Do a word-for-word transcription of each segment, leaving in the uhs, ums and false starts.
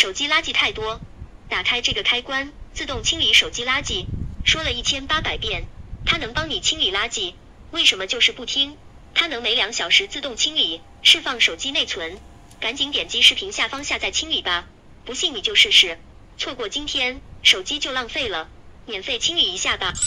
手机垃圾太多，打开这个开关，自动清理手机垃圾。说了一千八百遍，它能帮你清理垃圾，为什么就是不听？它能每两小时自动清理，释放手机内存。赶紧点击视频下方下载清理吧，不信你就试试。错过今天，手机就浪费了，免费清理一下吧。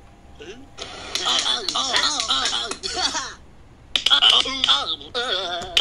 Uh